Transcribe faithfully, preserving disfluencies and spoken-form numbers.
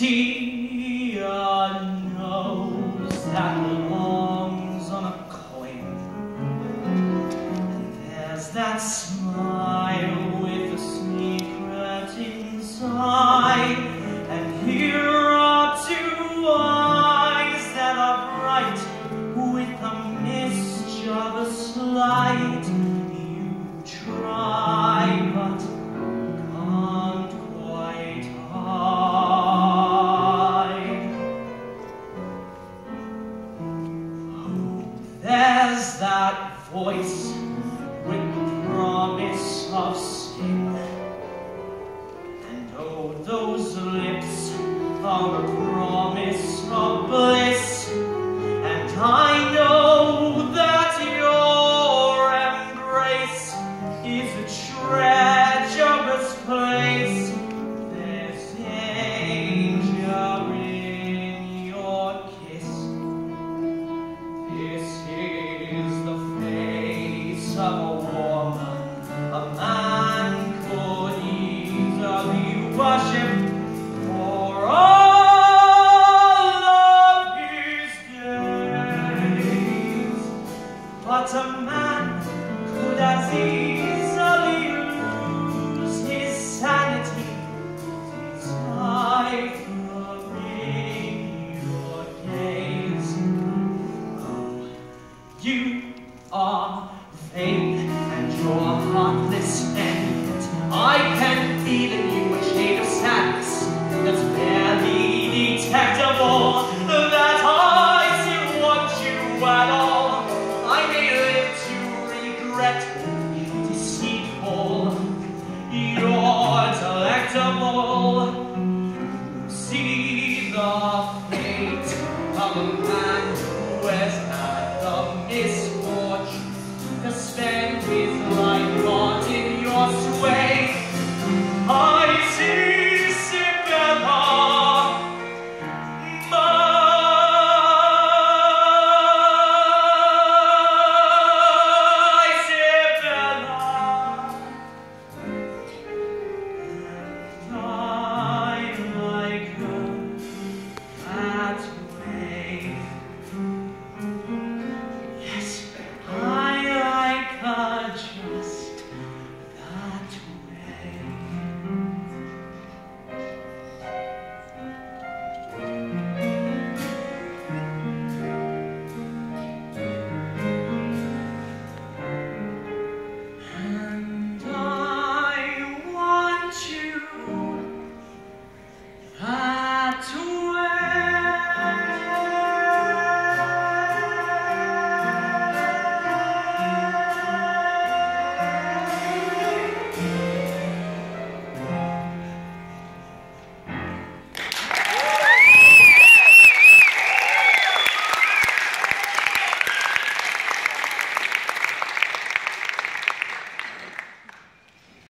see a nose that belongs on a coin, and there's that smile with a secret inside, and here are two eyes that are bright with a mischievous light. You try, but can't quite hide. Oh, there's that voice with the promise of sin, and oh, those lips are a promise of bliss, and I know that your embrace is a treacherous place. There's danger in your kiss. This is the face of a woman a man could easily worship for all of his days. But a man could as easily lose his sanity, deciphering your gaze. Oh, you are vain and you're heartless, and yet I can feel in you a shade of sadness that's barely detectable, that I still want you at all. I may live to regret you deceitful, you're delectable. You see the fate of a man who has had the misfortune to spend his life